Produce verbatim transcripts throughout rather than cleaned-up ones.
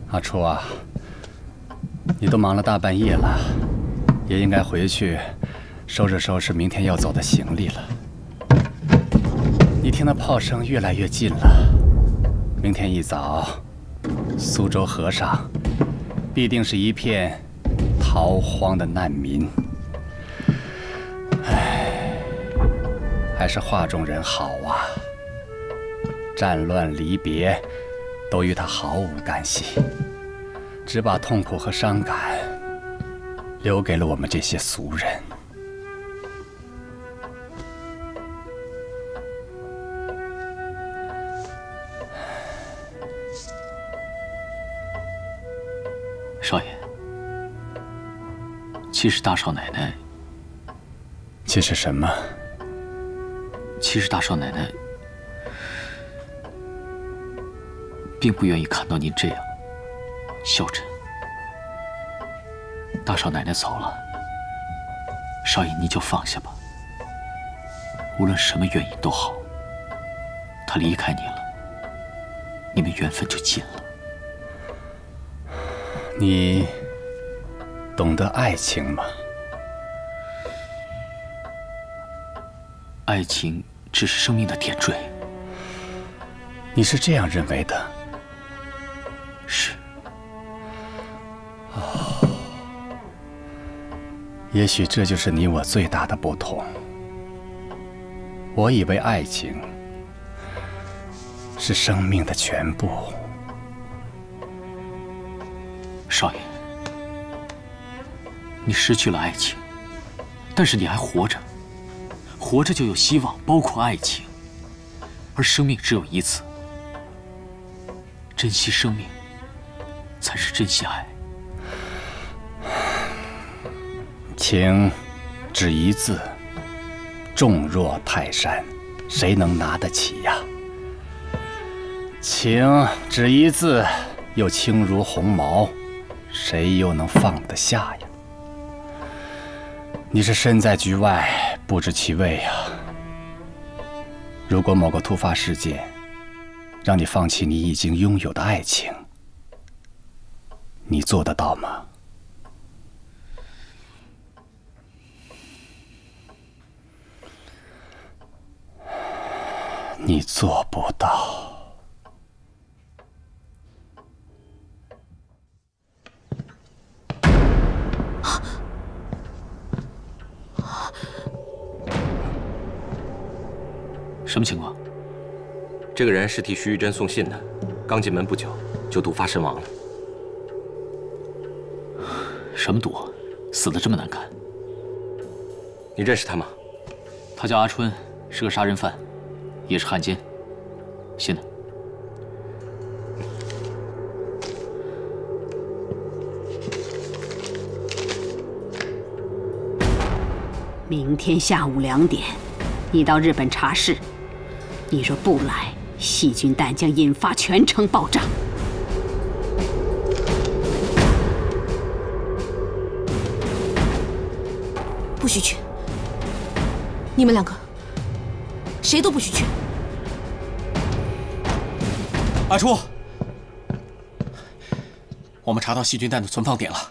阿初啊，你都忙了大半夜了，也应该回去收拾收拾明天要走的行李了。你听那炮声越来越近了，明天一早，苏州河上必定是一片逃荒的难民。唉，还是画中人好啊，战乱离别都与他毫无干系。 只把痛苦和伤感留给了我们这些俗人。 少爷，其实大少奶奶， 其实什么？ 其实大少奶奶并不愿意看到您这样。 孝琛，大少奶奶走了，少爷你就放下吧。无论什么原因都好，她离开你了，你们缘分就尽了。 你懂得爱情吗？ 爱情只是生命的点缀。 你是这样认为的？ 是。 也许这就是你我最大的不同。我以为爱情是生命的全部。 少爷，你失去了爱情，但是你还活着，活着就有希望，包括爱情。而生命只有一次，珍惜生命，才是珍惜爱。 情，只一字，重若泰山，谁能拿得起呀？情，只一字，又轻如鸿毛，谁又能放得下呀？你是身在局外，不知其味呀。如果某个突发事件，让你放弃你已经拥有的爱情，你做得到吗？ 你做不到。 什么情况？ 这个人是替徐玉珍送信的，刚进门不久就毒发身亡了。 什么毒？死得这么难看？ 你认识他吗？ 他叫阿春，是个杀人犯。 也是汉奸，信呢？ 明天下午两点，你到日本茶室。你若不来，细菌弹将引发全城爆炸。 不许去！你们两个，谁都不许去！ 阿初，我们查到细菌弹的存放点了。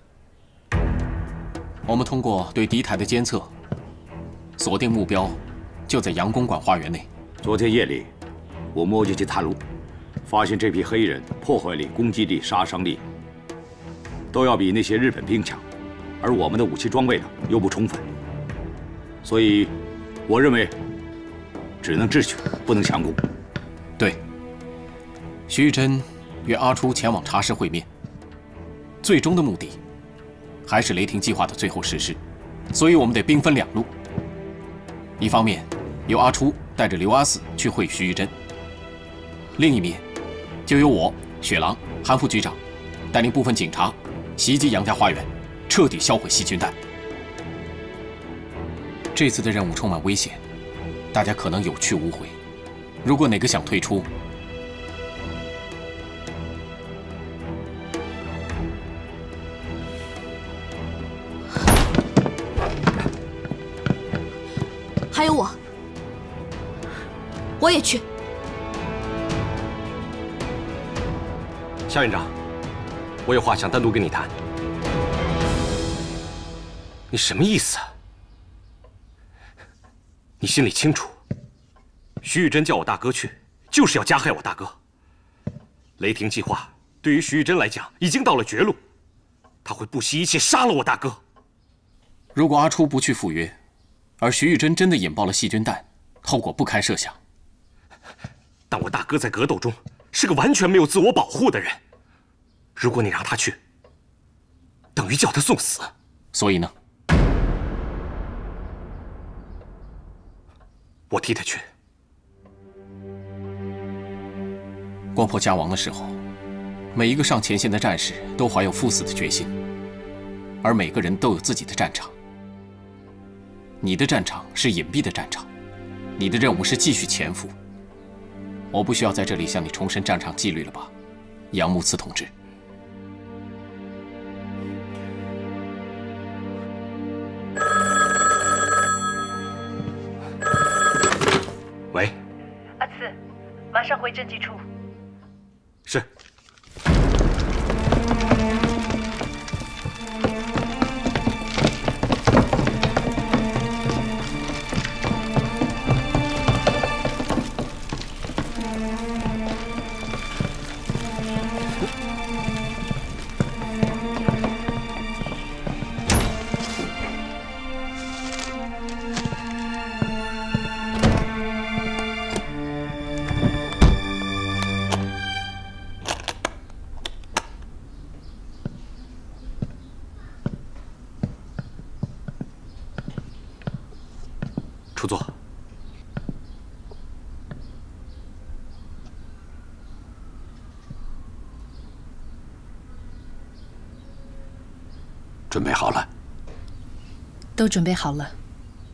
我们通过对敌台的监测，锁定目标就在杨公馆花园内。 昨天夜里，我摸进去探路，发现这批黑人破坏力、攻击力、杀伤力都要比那些日本兵强，而我们的武器装备呢又不充分，所以我认为只能智取，不能强攻。 对。 徐玉珍约阿初前往茶室会面，最终的目的还是雷霆计划的最后实施，所以我们得兵分两路。一方面由阿初带着刘阿四去会徐玉珍，另一面就由我、雪狼、韩副局长带领部分警察袭击杨家花园，彻底销毁细菌弹。这次的任务充满危险，大家可能有去无回。如果哪个想退出， 还有我，我也去。 夏院长， 我有话想单独跟你谈。你什么意思啊？你心里清楚，徐玉珍叫我大哥去，就是要加害我大哥。雷霆计划对于徐玉珍来讲已经到了绝路，他会不惜一切杀了我大哥。 如果阿初不去赴约，而徐玉珍真的引爆了细菌弹，后果不堪设想。 但我大哥在格斗中是个完全没有自我保护的人，如果你让他去，等于叫他送死。 所以呢？ 我替他去。 光破家亡的时候，每一个上前线的战士都怀有赴死的决心，而每个人都有自己的战场。你的战场是隐蔽的战场，你的任务是继续潜伏。我不需要在这里向你重申战场纪律了吧，杨慕慈同志？ 喂， 阿慈，马上回侦缉处。 是。出座。 准备好了？ 都准备好了。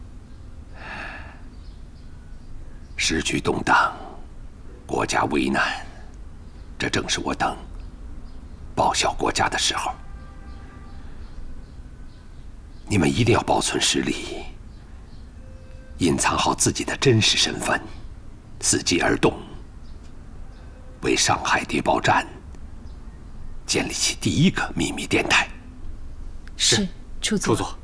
时局动荡，国家危难，这正是我等报效国家的时候。你们一定要保存实力，隐藏好自己的真实身份，伺机而动，为上海谍报站建立起第一个秘密电台。 是，出座。 出座。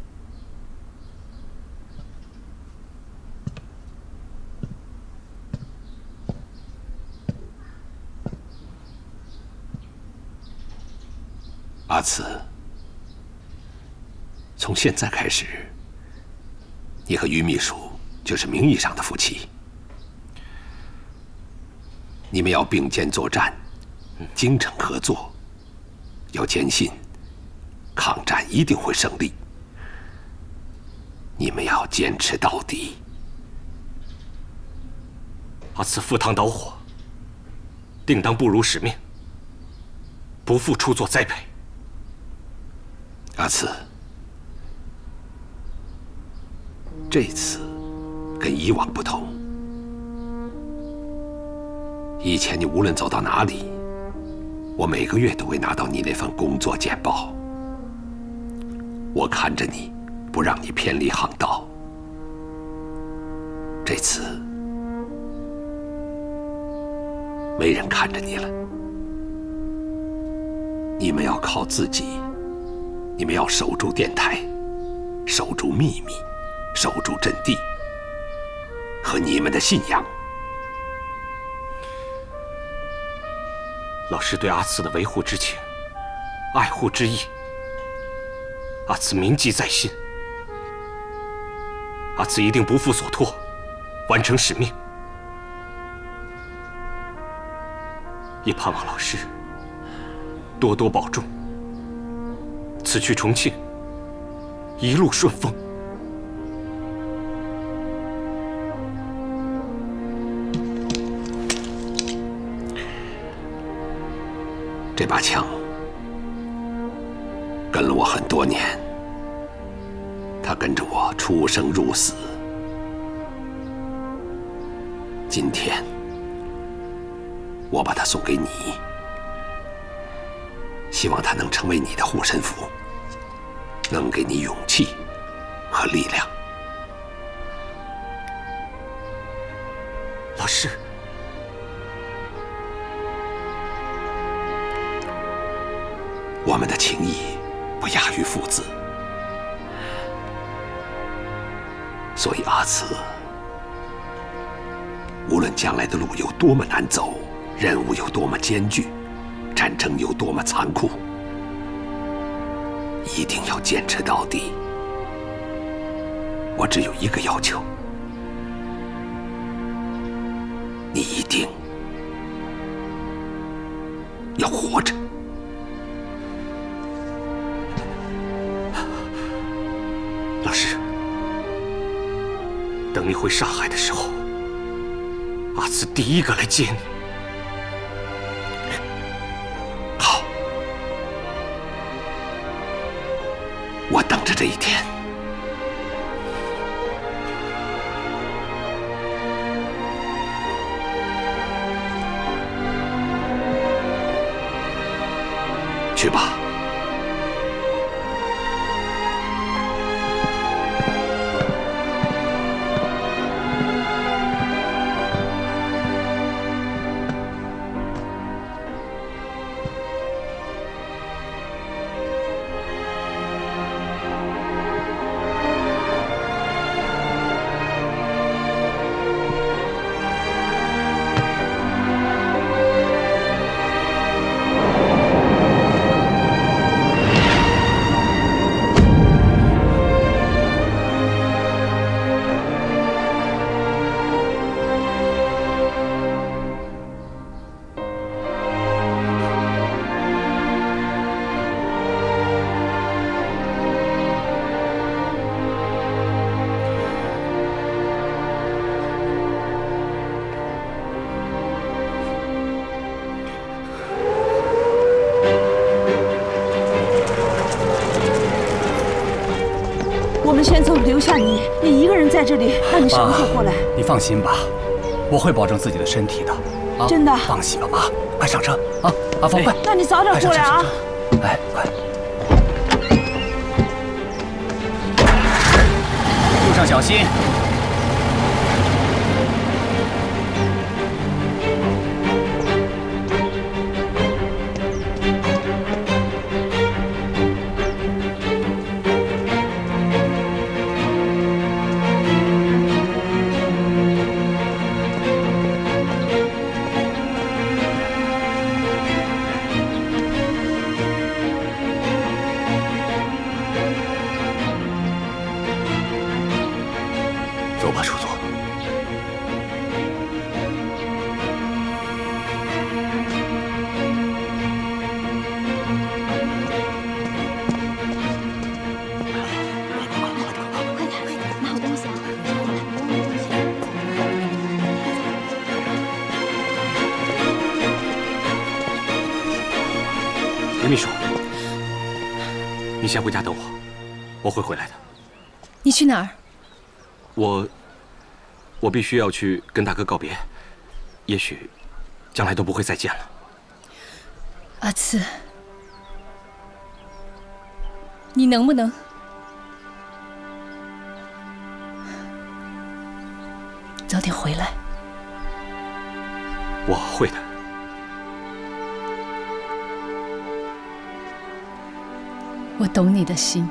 阿慈，从现在开始，你和于秘书就是名义上的夫妻。你们要并肩作战，精诚合作，要坚信抗战一定会胜利。你们要坚持到底。 阿慈赴汤蹈火，定当不辱使命，不负出座栽培。 阿慈，这次跟以往不同。以前你无论走到哪里，我每个月都会拿到你那份工作简报。我看着你，不让你偏离航道。这次没人看着你了，你们要靠自己。你们要守住电台，守住秘密，守住阵地和你们的信仰。 老师对阿慈的维护之情、爱护之意，阿慈铭记在心。阿慈一定不负所托，完成使命。也盼望老师多多保重。此去重庆，一路顺风。 这把枪跟了我很多年，它跟着我出生入死。今天，我把它送给你，希望它能成为你的护身符，能给你勇气和力量。 老师， 我们的情谊不亚于父子，所以阿慈，无论将来的路有多么难走，任务有多么艰巨，战争有多么残酷，一定要坚持到底。我只有一个要求，你一定要活着。 老师，等你回上海的时候，阿慈第一个来接你。 好，我等着这一天。去吧。 我们先走，留下你，你一个人在这里，让你什么时候过来？ 你放心吧，我会保证自己的身体的。啊， 真的？ 放心吧，妈，快上车啊！阿峰，快！ 那你早点过来啊！ 哎，快！路上小心。 走吧，楚佐。林秘书，你先回家等我，我会回来的。 你去哪儿？ 我，我必须要去跟大哥告别，也许将来都不会再见了。 阿慈，你能不能早点回来？ 我会的。 我懂你的心，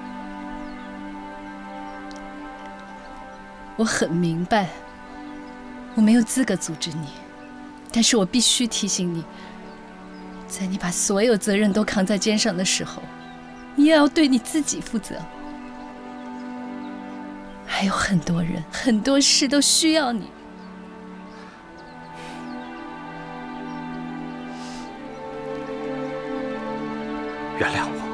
我很明白，我没有资格阻止你，但是我必须提醒你，在你把所有责任都扛在肩上的时候，你也要对你自己负责。还有很多人、很多事都需要你。 原谅我。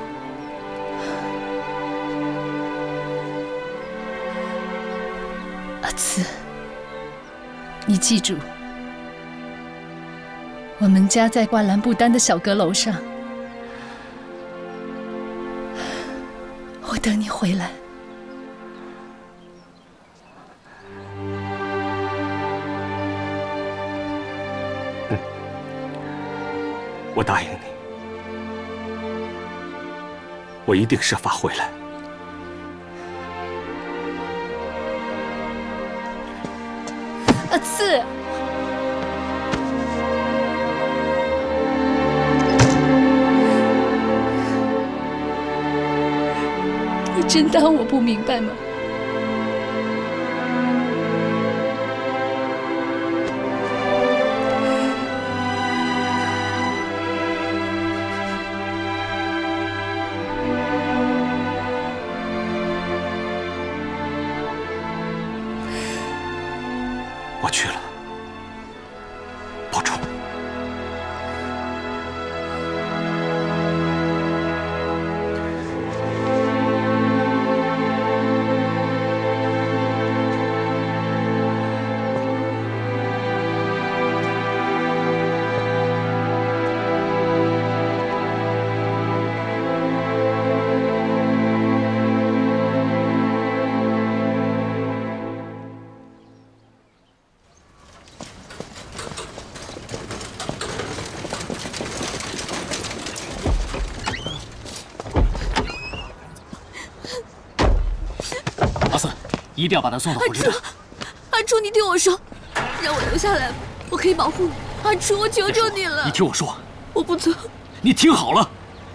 阿慈，你记住，我们家在挂蓝布单的小阁楼上，我等你回来。 嗯，我答应你，我一定设法回来。 阿慈， 真当我不明白吗？ 我去了，保重。 一定要把他送到火车站。 阿初，你听我说，让我留下来吧，我可以保护你。阿初，我求求你了。 你听我说， 我不走。 你听好了，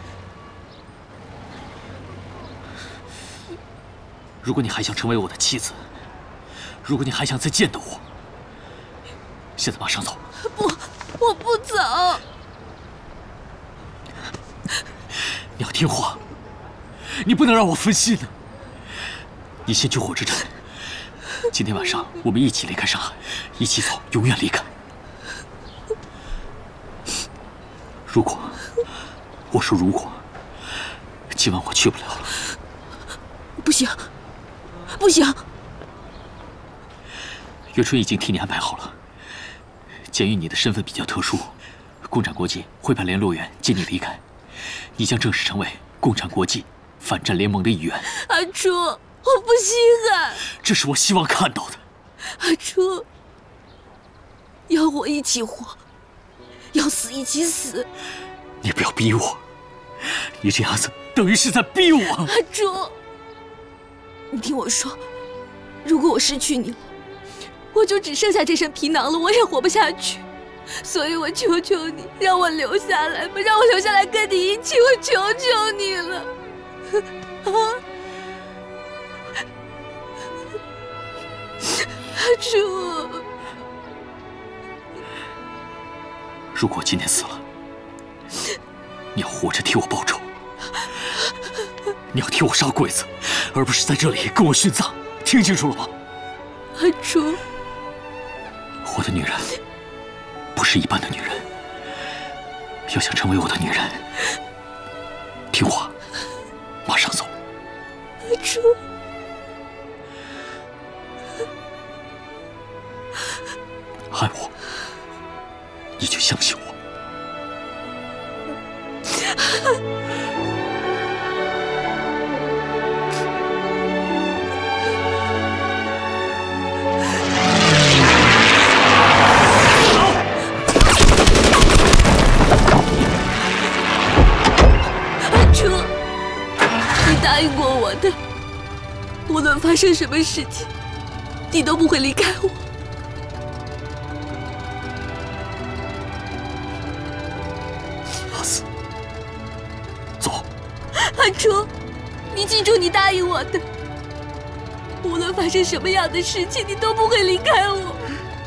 如果你还想成为我的妻子，如果你还想再见到我，现在马上走。 不，我不走。 你要听话，你不能让我分心呢。你先去火车站。今天晚上我们一起离开上海，一起走，永远离开。如果，我说如果，今晚我去不了了。 不行，不行！ 岳春已经替你安排好了。鉴于你的身份比较特殊，共产国际会派联络员接你离开，你将正式成为共产国际反战联盟的一员。 阿初，我不稀罕。 这是我希望看到的。 阿初，要活一起活，要死一起死。 你不要逼我，你这样子等于是在逼我。 阿初，你听我说，如果我失去你了，我就只剩下这身皮囊了，我也活不下去。所以我求求你，让我留下来吧，让我留下来跟你一起，我求求你了。啊！阿初， 如果我今天死了，你要活着替我报仇，你要替我杀鬼子，而不是在这里跟我殉葬，听清楚了吗？ 阿初， 我的女人不是一般的女人，要想成为我的女人，听话，马上走。 阿初。 爱我，你就相信我。 阿初，你答应过我的，无论发生什么事情，你都不会离开我。阿初，你记住你答应我的，无论发生什么样的事情，你都不会离开我。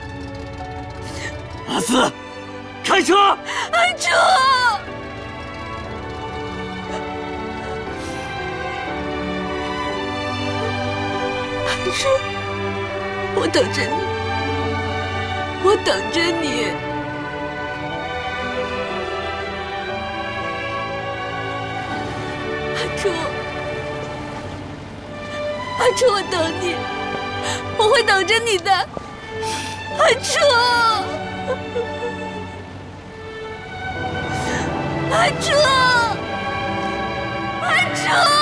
阿四，开车！ 阿初，阿初，我等着你，我等着你。阿初，阿初，我等你，我会等着你的，阿初，阿初，阿初。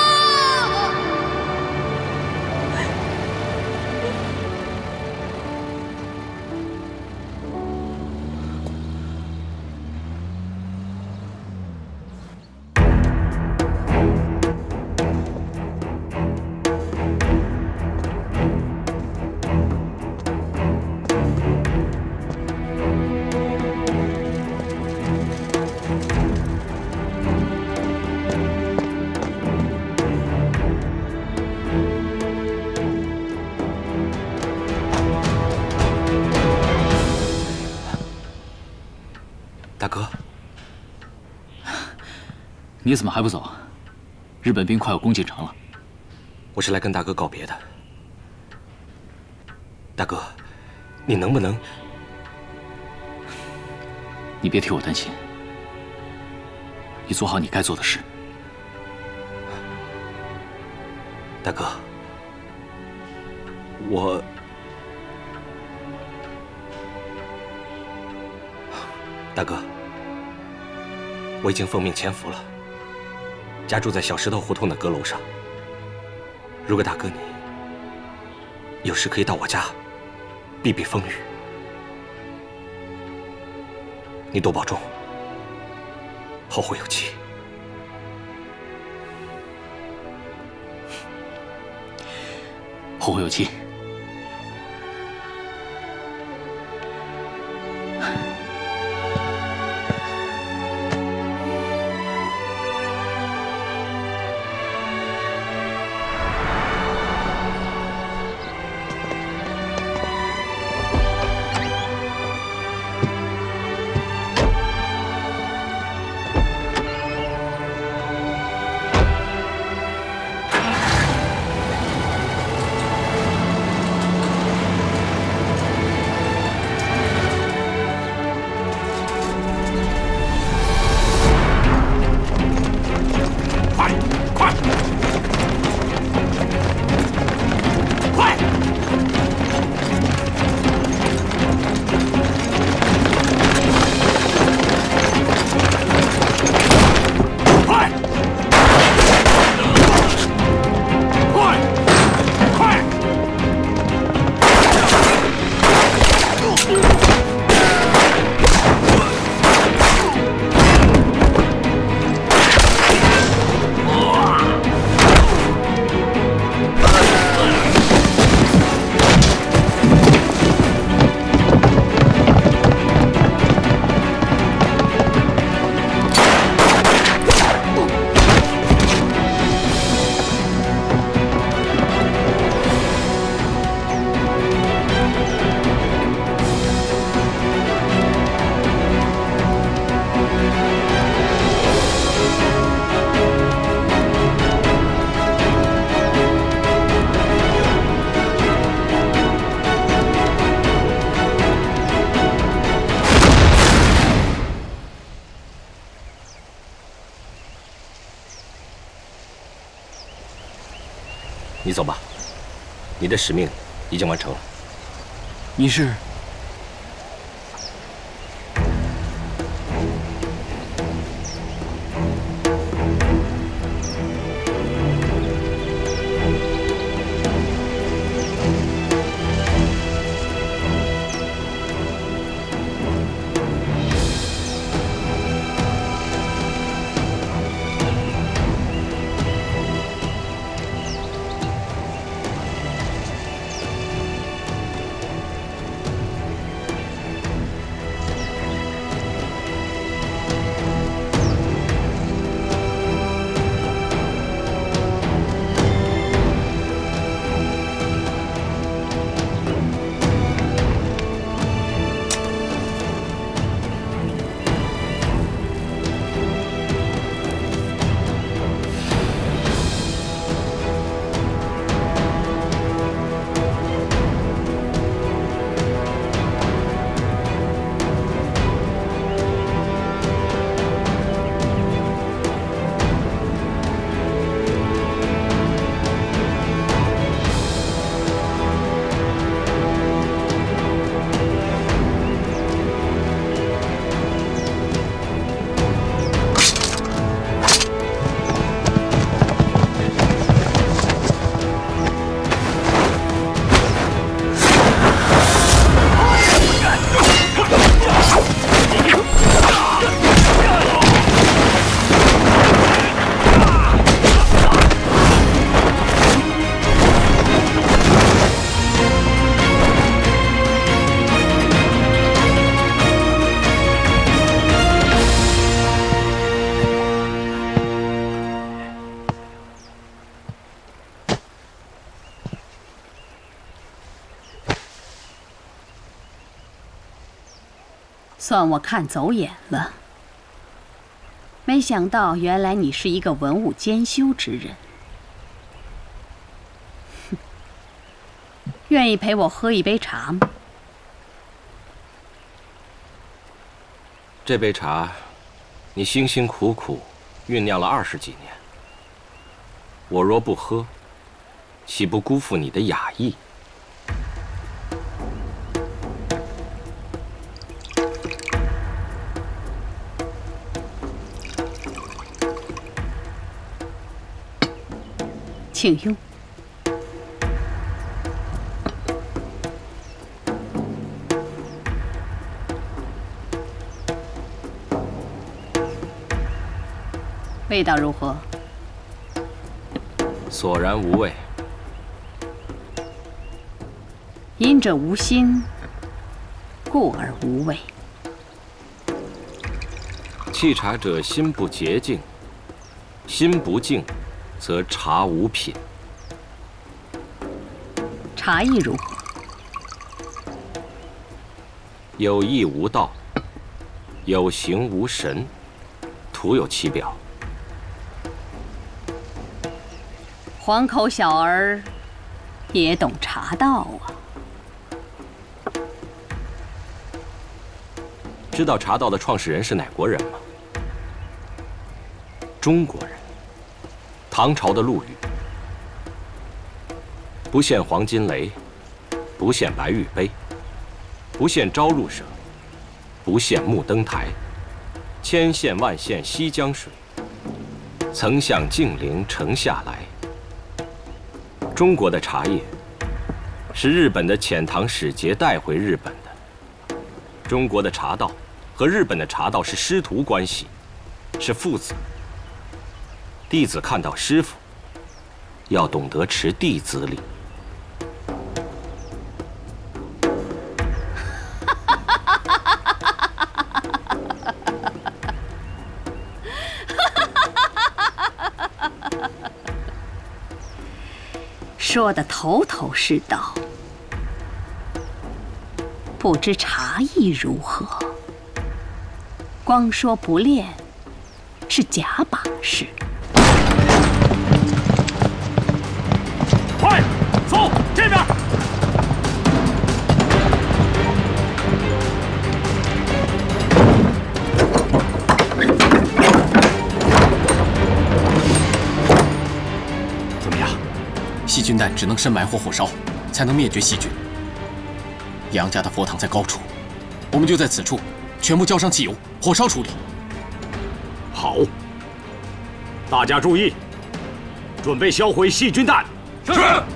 大哥， 你怎么还不走？日本兵快要攻进城了。 我是来跟大哥告别的。大哥，你能不能…… 你别替我担心，你做好你该做的事。 大哥，我……大哥，我已经奉命潜伏了，家住在小石头胡同的阁楼上。如果大哥你有事可以到我家避避风雨，你多保重，后会有期。 后会有期。 你走吧，你的使命已经完成了。 你是？ 算我看走眼了。没想到，原来你是一个文武兼修之人。哼，愿意陪我喝一杯茶吗？ 这杯茶，你辛辛苦苦酝酿了二十几年，我若不喝，岂不辜负你的雅意？ 请用。味道如何？ 索然无味。 饮者无心，故而无味。 沏茶者心不洁净，心不净，则茶无品。 茶艺如何？ 有意无道，有形无神，徒有其表。 黄口小儿也懂茶道啊！ 知道茶道的创始人是哪国人吗？中国人。唐朝的陆羽。不羡黄金雷，不羡白玉杯，不羡朝露舍，不羡木灯台，千羡万羡西江水，曾向净陵城下来。中国的茶叶是日本的遣唐使节带回日本的。中国的茶道和日本的茶道是师徒关系，是父子。弟子看到师傅，要懂得持弟子礼。 说得头头是道，不知茶艺如何？光说不练，是假把式。 快走这边！ 怎么样？细菌弹只能深埋或火烧，才能灭绝细菌。杨家的佛堂在高处，我们就在此处，全部浇上汽油，火烧处理。 好，大家注意，准备销毁细菌弹。是。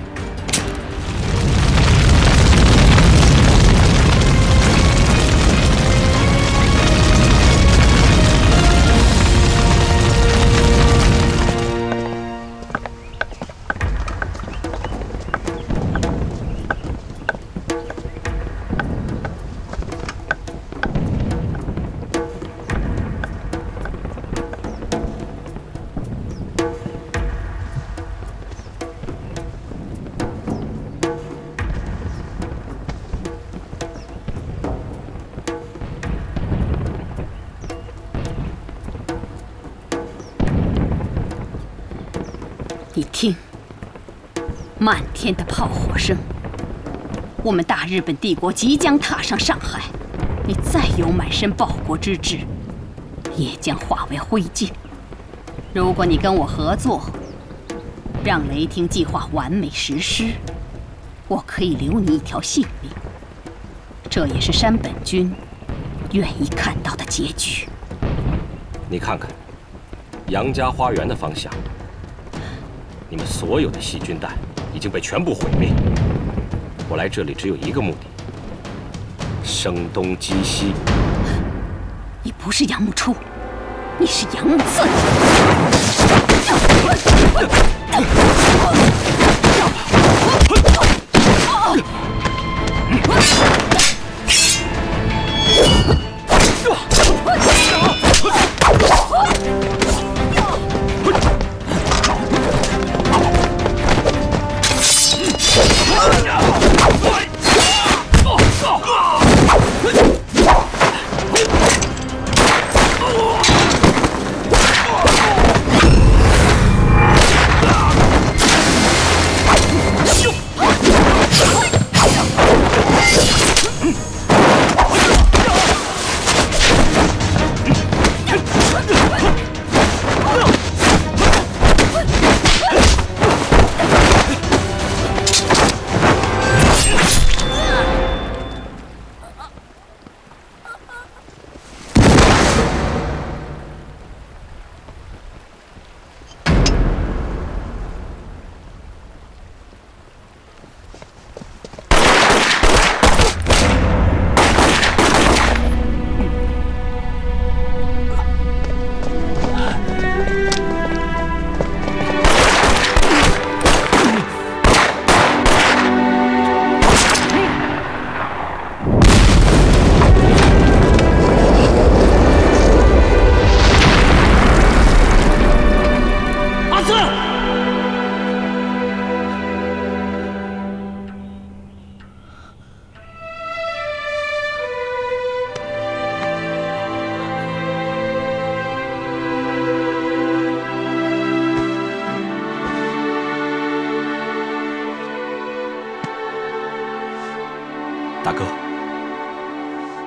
你听，漫天的炮火声，我们大日本帝国即将踏上上海。你再有满身报国之志，也将化为灰烬。如果你跟我合作，让雷霆计划完美实施，我可以留你一条性命。这也是山本君愿意看到的结局。 你看看，杨家花园的方向。你们所有的细菌弹已经被全部毁灭。我来这里只有一个目的：声东击西。 你不是杨木初，你是杨木刺。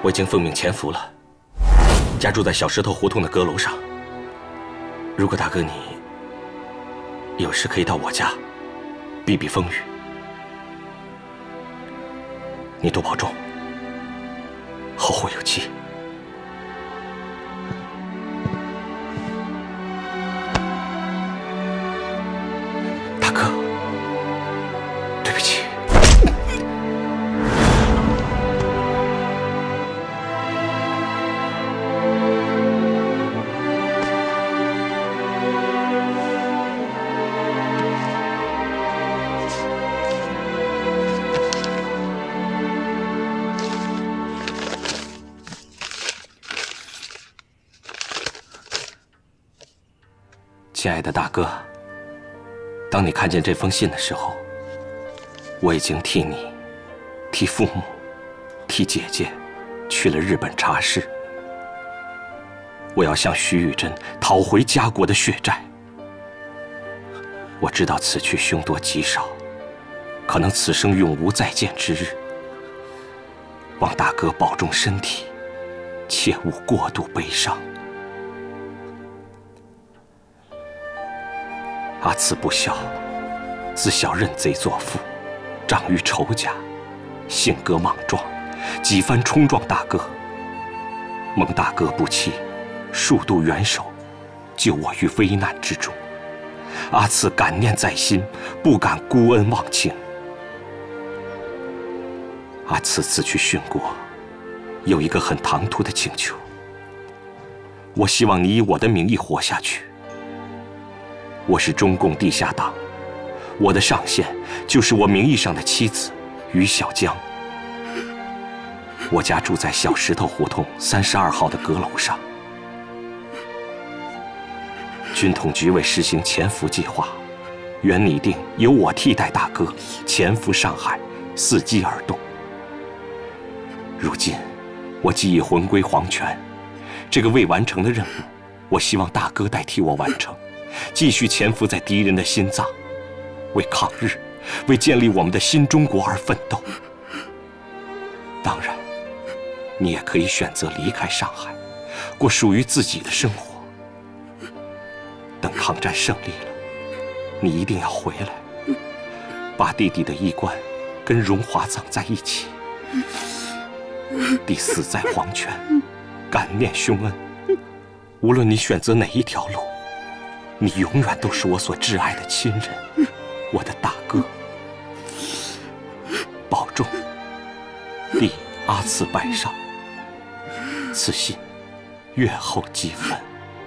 我已经奉命潜伏了，家住在小石头胡同的阁楼上。如果大哥你有事，可以到我家避避风雨。你多保重，后会有期。大哥，对不起。 亲爱的大哥，当你看见这封信的时候，我已经替你、替父母、替姐姐去了日本茶室。我要向徐玉珍讨回家国的血债。我知道此去凶多吉少，可能此生永无再见之日。望大哥保重身体，切勿过度悲伤。 阿慈不孝，自小认贼作父，长于仇家，性格莽撞，几番冲撞大哥。蒙大哥不弃，数度援手，救我于危难之中。阿慈感念在心，不敢孤恩忘情。阿慈此去殉国，有一个很唐突的请求。我希望你以我的名义活下去。 我是中共地下党，我的上线就是我名义上的妻子于小江。我家住在小石头胡同三十二号的阁楼上。军统局为实行潜伏计划，原拟定由我替代大哥潜伏上海，伺机而动。如今我既已魂归黄泉，这个未完成的任务，我希望大哥代替我完成。 继续潜伏在敌人的心脏，为抗日，为建立我们的新中国而奋斗。当然，你也可以选择离开上海，过属于自己的生活。等抗战胜利了，你一定要回来，把弟弟的衣冠跟荣华葬在一起。弟死在黄泉，感念兄恩。无论你选择哪一条路。 你永远都是我所挚爱的亲人，我的大哥。保重，弟阿慈拜上。此信，月后寄焚。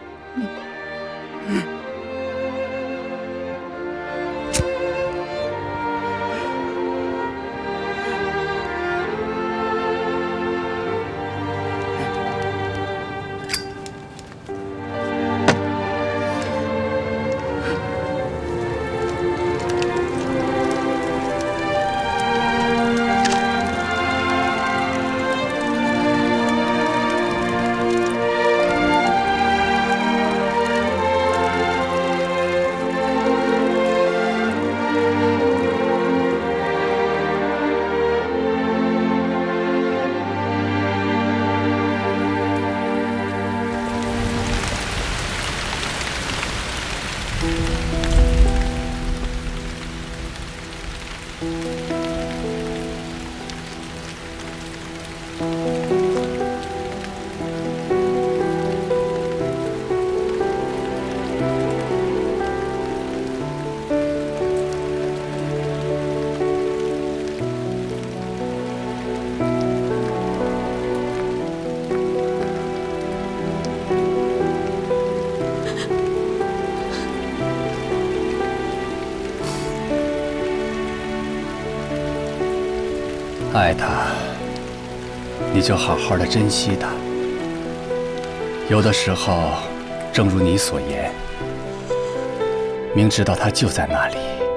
爱他，你就好好的珍惜他。有的时候，正如你所言，明知道他就在那里，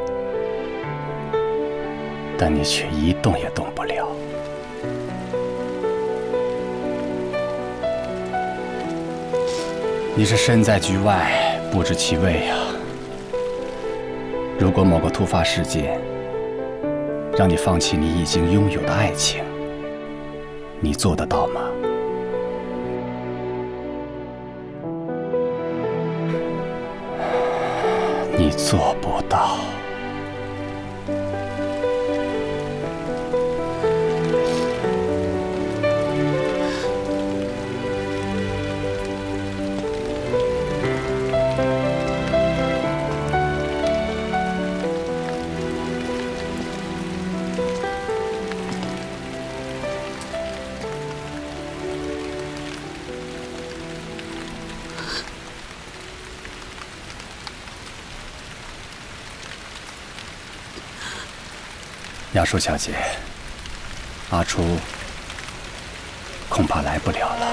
但你却一动也动不了。你是身在局外，不知其味啊。如果某个突发事件让你放弃你已经拥有的爱情， 你做得到吗？你做不到。亚淑小姐，阿初恐怕来不了了。